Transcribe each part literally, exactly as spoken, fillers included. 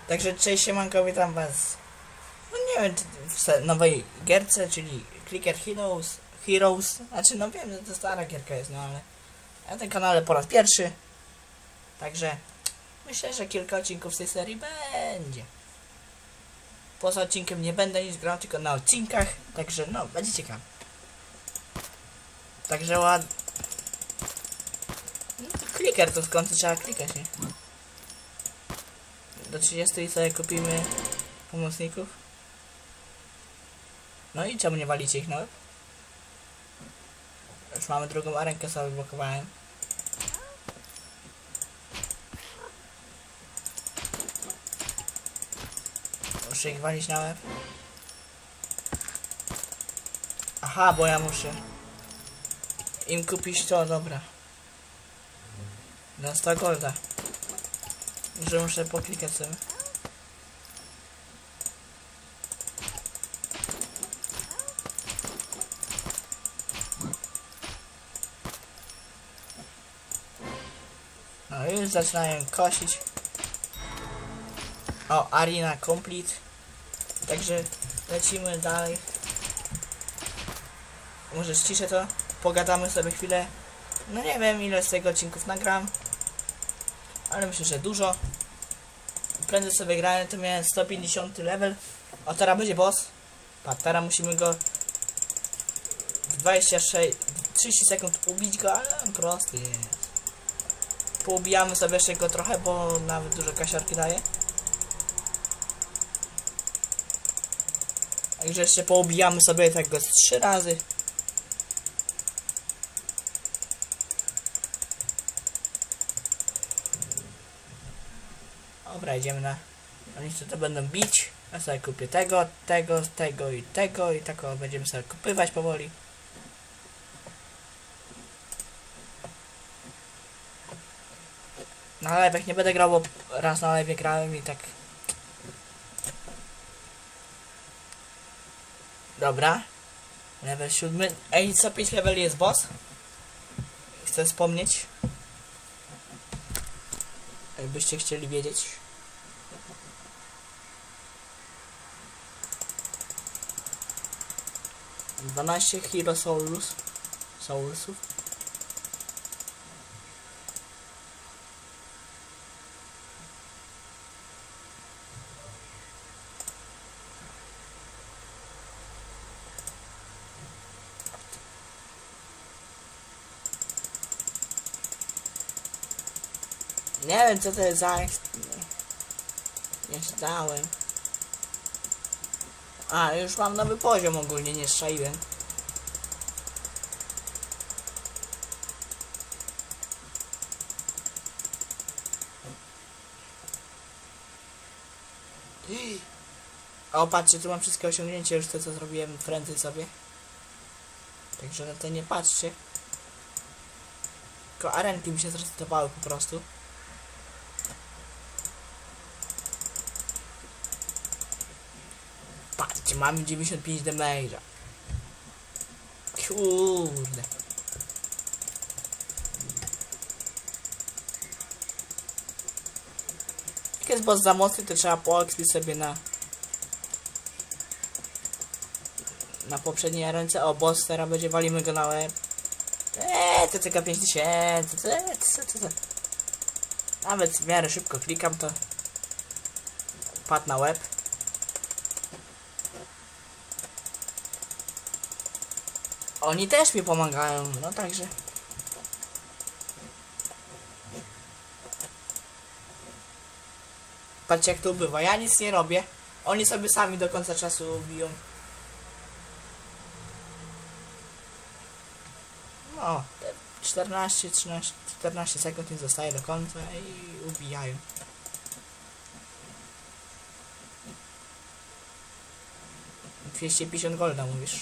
Także cześć, siemanko, witam was. No nie wiem, w nowej gierce, czyli Clicker Heroes, Heroes. Znaczy, no wiem, że to stara gierka jest, no ale na tym kanale po raz pierwszy. Także myślę, że kilka odcinków z tej serii będzie. Poza odcinkiem nie będę nic grał, tylko na odcinkach. Także no, będzie ciekawe. Także ład... No, kliker to skąd trzeba klikać, nie? Do trzydziestu i sobie kupimy pomocników. No i czemu nie walicie ich nawet? Już mamy drugą arenkę, sobie blokowałem. Muszę ich walić na łeb. Aha, bo ja muszę im kupić to, dobra. Na sto golda. Że muszę poklikać sobie. No już zaczynają kosić. O, arena complete. Także lecimy dalej. Może ściszę to. Pogadamy sobie chwilę. No nie wiem, ile z tego odcinków nagram. Ale myślę, że dużo. Prędzej sobie grałem, to miałem sto pięćdziesiąty level. O, teraz będzie boss. Patrz, teraz musimy go w dwadzieścia sześć, trzydzieści sekund ubić go, ale on prosty jest. Poubijamy sobie jeszcze go trochę, bo nawet dużo kasiarki daje. Także jeszcze poubijamy sobie tego z trzy razy. Dobra, idziemy na... Oni co to będą bić. Ja sobie kupię tego, tego, tego i tego i tak będziemy sobie kupywać powoli. Na live'ach nie będę grał, bo raz na live'ie grałem i tak... Dobra. Level siódmy. Ej, co pięć leveli jest boss? Chcę wspomnieć. Jakbyście chcieli wiedzieć. dwanaście Hero Souls. Soulsów. Nie wiem co to jest za... Nie czytałem. A, już mam nowy poziom ogólnie, nie strzeliłem. O, patrzcie, tu mam wszystkie osiągnięcia, już to co zrobiłem prędzej sobie. Także na to nie patrzcie. Tylko arenki mi się zresetowały po prostu. Patrzcie, mamy dziewięćdziesiąt pięć damage'a. Kurde. Jak jest boss za mocny, to trzeba poekspić sobie na... Na poprzedniej arence. O, boss teraz będzie, walimy go na łeb. Eee, to tylko pięć tysięcy. Nawet w miarę szybko klikam, to... Padł na łeb. Oni też mi pomagają, no także. Patrzcie jak to bywa, ja nic nie robię. Oni sobie sami do końca czasu biją. No, czternaście, trzynaście, czternaście sekund nie zostaje do końca i ubijają. dwieście pięćdziesiąt golda mówisz.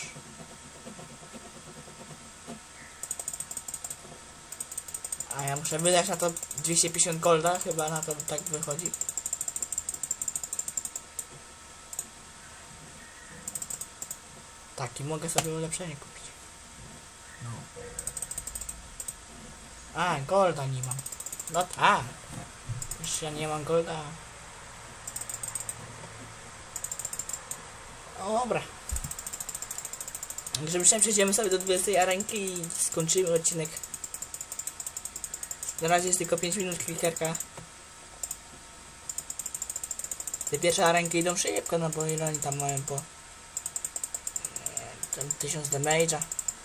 A ja muszę wydać na to dwieście pięćdziesiąt golda, chyba na to tak wychodzi. Tak, i mogę sobie ulepszenie kupić. No. A, golda nie mam. No tak. Już ja nie mam golda. Dobra. Także myślałem, przejdziemy sobie do dwudziestej arenki i skończymy odcinek. Na razie jest tylko pięć minut klikerka. Te pierwsze arenki idą szybko, no bo ile oni tam mają po... Tam tysiąc damage'a.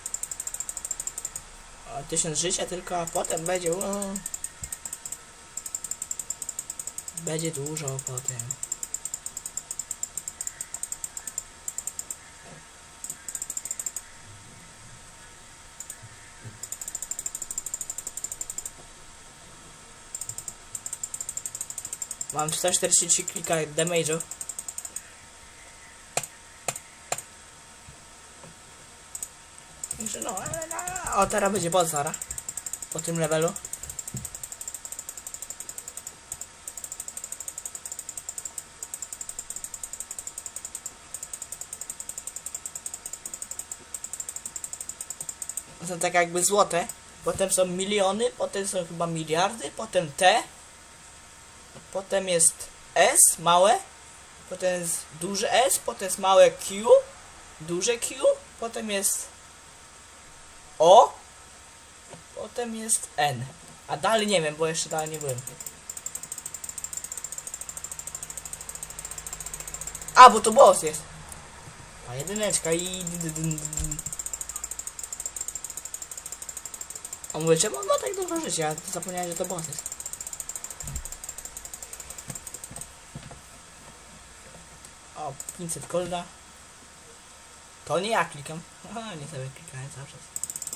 O, tysiąc życia tylko, a potem będzie... O, będzie dużo potem. Mam czterysta czterdzieści trzy klika damage'u. Także no, ale no, o, teraz będzie boss zara. Po tym levelu. Są tak jakby złote. Potem są miliony, potem są chyba miliardy, potem T. Potem jest S, małe. Potem jest duże S, potem jest małe Q. Duże Q. Potem jest O. Potem jest N. A dalej nie wiem, bo jeszcze dalej nie byłem. A, bo to boss jest. A jedyneczka i... On mówi, czemu on ma tak dużo życia? Ja zapomniałem, że to boss jest. O, pięćset golda. To nie ja klikam. Aha, nie sobie klikałem cały czas.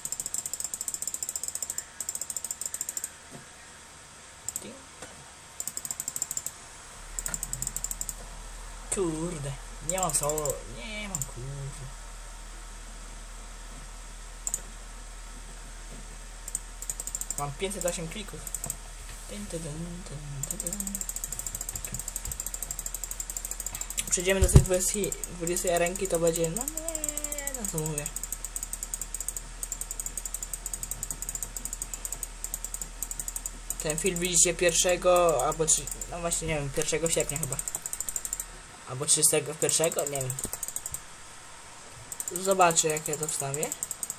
Kurde, nie mam solo, nie mam kurde. Mam pięćset osiem klików. Dun, dun, dun, dun, dun. Przejdziemy do tej dwudziestej arenki, to będzie, no nie, no co mówię. Ten film widzicie pierwszego, albo trzy, no właśnie nie wiem, pierwszego sierpnia chyba. Albo trzydziestego pierwszego, nie wiem. Zobaczę, jak ja to wstawię.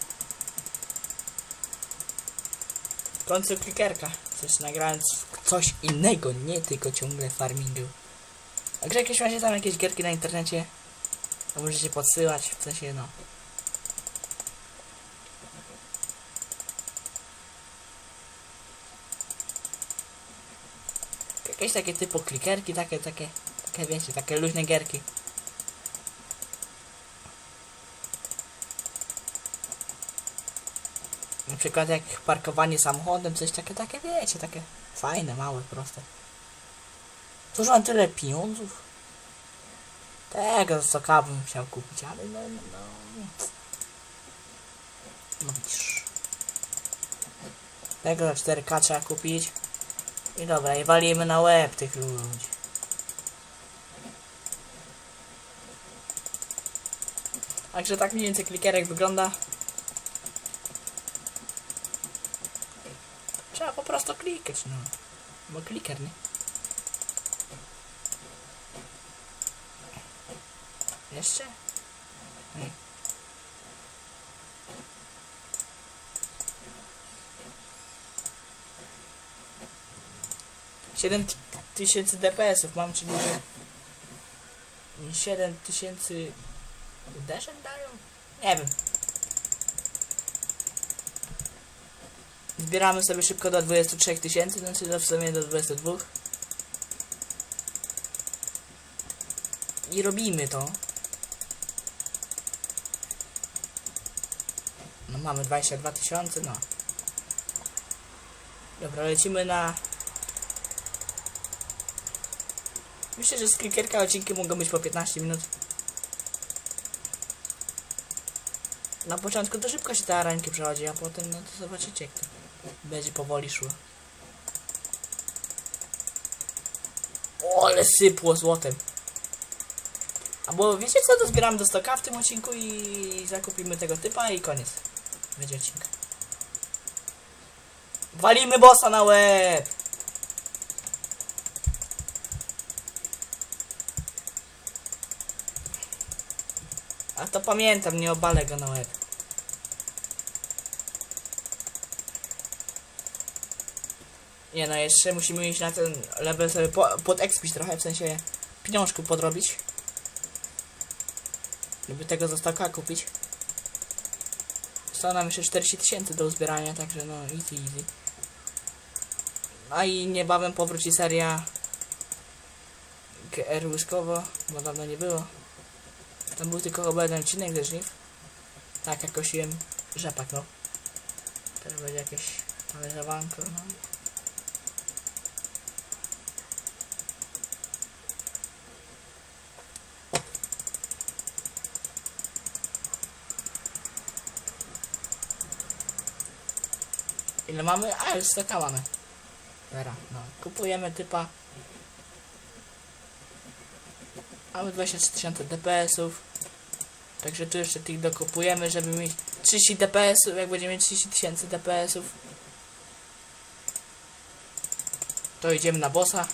W końcu klikerka. Coś nagrałem coś innego, nie tylko ciągle farmingu. Także jakieś macie tam jakieś gierki na internecie, to możecie podsyłać, w sensie no. Jakieś takie typu klikerki, takie, takie, takie wiecie, takie luźne gierki. Na przykład jak parkowanie samochodem, coś takie, takie wiecie, takie fajne, małe, proste. Cóż mam tyle pieniądzów? Tego soka bym chciał kupić, ale no, no, no. No widzisz. Tego za cztery K trzeba kupić. I dobra, i walimy na łeb tych ludzi. Także tak mniej więcej klikerek wygląda. Trzeba po prostu klikać, no. Bo kliker, nie? Jeszcze? Hmm. siedem tysięcy D P S ów mam, czyli że siedem tysięcy uderzeń dają? Nie wiem. Zbieramy sobie szybko do dwudziestu trzech tysięcy, znaczy do w sumie do dwudziestu dwóch. I robimy to. No mamy dwadzieścia dwa tysiące, no. Dobra, lecimy na... Myślę, że z klikerka odcinki mogą być po piętnaście minut. Na początku to szybko się te arenki przechodzi, a potem no to zobaczycie, jak to będzie powoli szło. O, ale sypło złotem. A bo wiecie co, to zbieramy do sto K w tym odcinku i zakupimy tego typa i koniec. Będzie odcinka. Walimy bossa na łeb! A to pamiętam, nie obalę go na łeb. Nie no, jeszcze musimy iść na ten level sobie po, podekspić trochę, w sensie pieniążków podrobić. Żeby tego zostawka kupić. Zostało nam jeszcze czterdzieści tysięcy do uzbierania, także no easy easy. A i niebawem powróci seria G R Łyskowo, bo dawno nie było. Tam był tylko chyba jeden odcinek ze żniw. Tak, jak kosiłem rzepak, no. Teraz będzie jakieś talerzowanko, no. Ile mamy? A, już staka mamy. Dobra, no. Kupujemy typa. Mamy dwadzieścia trzy tysiące D P S-ów. Także tu jeszcze tych dokupujemy, żeby mieć trzydzieści D P S-ów, jak będziemy mieć trzydzieści tysięcy D P S-ów. To idziemy na bossa.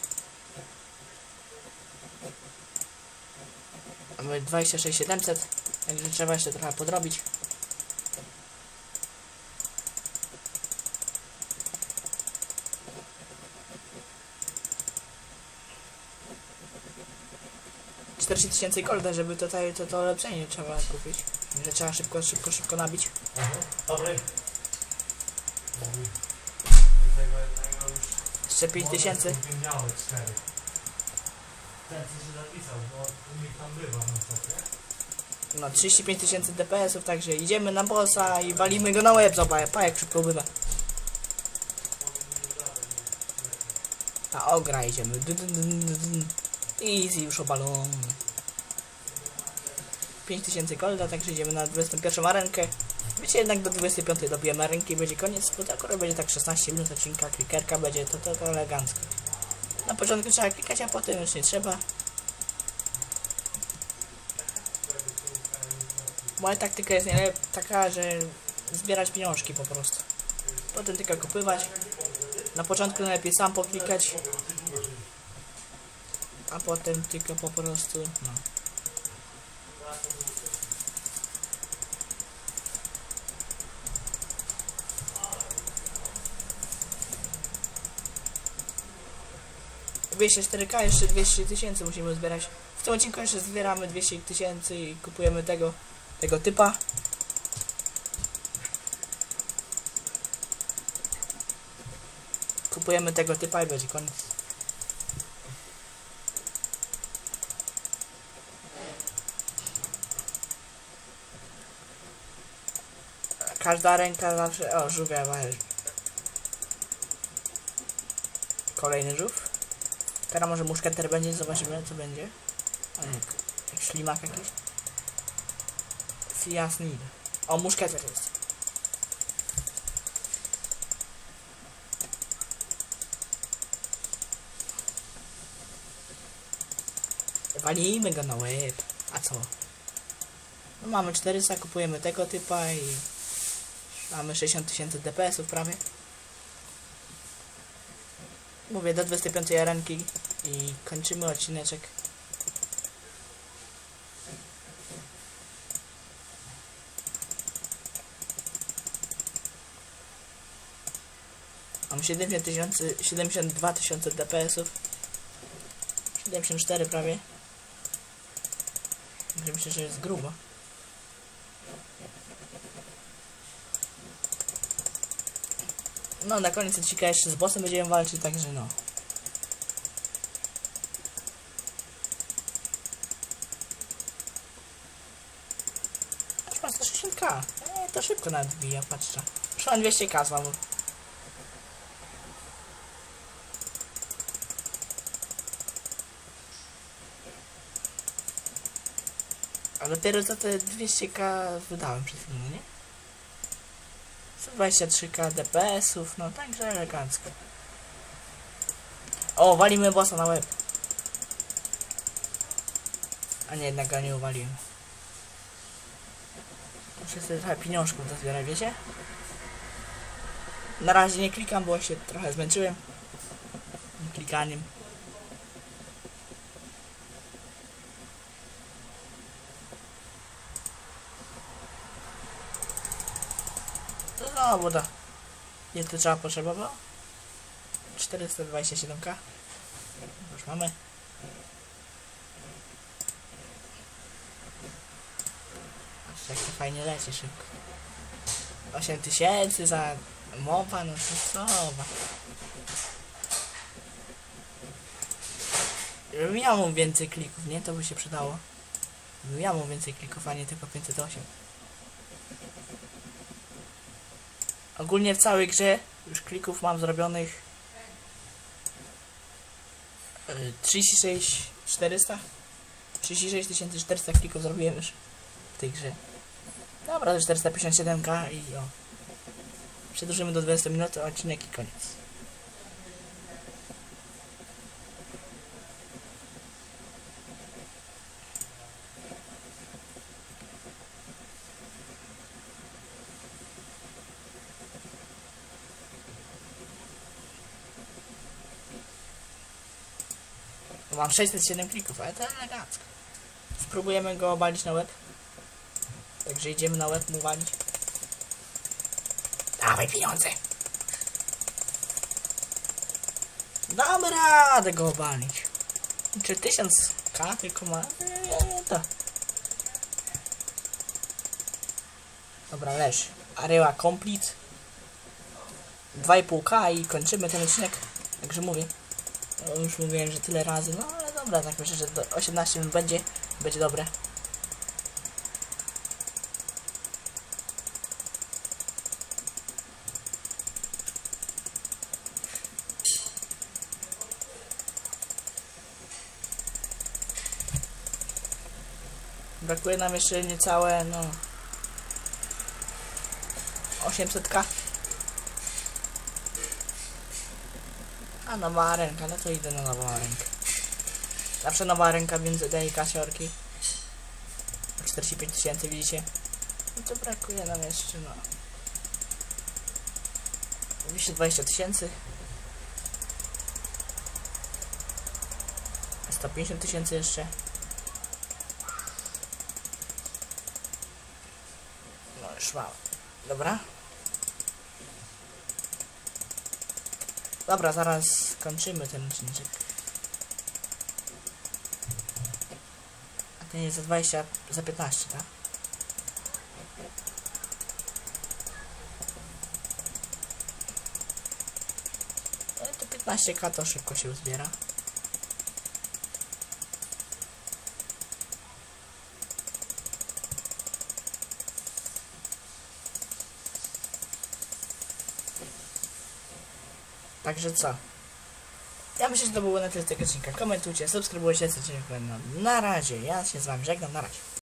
Mamy dwadzieścia sześć tysięcy siedemset. Także trzeba jeszcze trochę podrobić. czterdzieści tysięcy golda, żeby tutaj to, to ulepszenie trzeba kupić. Że trzeba szybko, szybko, szybko nabić. Dobry. Jeszcze pięć tysięcy. Ten co się zapisał, bo u nich tam bywa na przykład, nie? No trzydzieści pięć tysięcy D P S-ów, także idziemy na bossa i walimy go na łeb. Zobacz, pa jak szybko ubywa. A ogra idziemy. Easy, już obalony. pięć tysięcy golda, także idziemy na dwudziestą pierwszą arenkę. Wiecie, jednak do dwudziestej piątej dobijemy arenki i będzie koniec, bo akurat będzie tak szesnaście minut odcinka, klikerka będzie to, to, to elegancko. Na początku trzeba klikać, a potem już nie trzeba. Moja taktyka jest najlepiej taka, że zbierać pieniążki po prostu. Potem tylko kupywać. Na początku najlepiej sam poklikać. A potem tylko po prostu, no. dwieście cztery K, jeszcze dwieście tysięcy musimy zbierać. W tym odcinku jeszcze zbieramy dwieście tysięcy i kupujemy tego, tego typa. Kupujemy tego typa i będzie koniec. Każda ręka zawsze... O, żółwia waży. Kolejny żółw. Teraz może muszketer będzie, zobaczymy co będzie. O nie, jak ślimak jakiś. Jasny. O, muszketer jest. Walimy go na łeb. A co? No mamy czterysta, kupujemy tego typa i mamy sześćdziesiąt tysięcy D P S-ów prawie. Mówię, do dwudziestej piątej arenki i kończymy odcineczek. Mam siedemdziesiąt dwa tysiące D P S-ów. siedemdziesiąt cztery prawie. Myślę, że jest grubo. No, na koniec odcinka jeszcze z bossem będziemy walczyć, także no. Aż mam sto sześćdziesiąt K. Eee, to szybko nawet wbija, patrzcie. Już mam dwieście K znowu. A dopiero za te dwieście K wydałem przed chwilą, nie? sto dwadzieścia trzy K D P S-ów, no także elegancko. O, walimy bossa na łeb. A nie, jednak go nie uwaliłem. Muszę sobie trochę pieniążków dozbierać, wiecie? Na razie nie klikam, bo się trochę zmęczyłem klikaniem. No, bo da. Ile to trzeba potrzebowało? czterysta dwadzieścia siedem K. Już mamy. Aż jak to fajnie leci szybko. osiem tysięcy za mopa, no to co? Gdybym miał więcej klików, nie? To by się przydało. Gdybym miał więcej klików, a nie tylko pięćset osiem. Ogólnie w całej grze już klików mam zrobionych yy, trzydzieści sześć tysięcy czterysta. trzydzieści sześć tysięcy czterysta klików zrobiłem już w tej grze. Dobra, to czterysta pięćdziesiąt siedem K i o. Przedłużymy do dwudziestu minut, a odcinek i koniec. Mam sześćset siedem klików, ale to elegancko. Spróbujemy go obalić na łeb. Także idziemy na łeb mu walić. Dawaj pieniądze! Damy radę go obalić. Czy tysiąc K tylko ma? Nie, to. Dobra, leż. Areła complete. dwa i pół K i kończymy ten odcinek. Także mówię. No, już mówiłem, że tyle razy, no ale dobra, tak myślę, że do osiemnaście minut będzie, będzie dobre. Brakuje nam jeszcze niecałe, no... osiemset K. A nowa ręka, no to idę na nową rękę. Zawsze nowa ręka między D i kasiorki. czterdzieści pięć tysięcy, widzicie? No to brakuje nam jeszcze, no... dwieście dwadzieścia tysięcy. sto pięćdziesiąt tysięcy jeszcze. No już mało. Dobra. Dobra, zaraz kończymy ten odcinek. A ten jest za dwadzieścia, za piętnaście, tak? Ale to piętnaście K to szybko się uzbiera. Także co? Ja myślę, że to było na tyle z tego odcinka. Komentujcie, subskrybujcie, co cię na razie. Ja się z wami żegnam, na razie.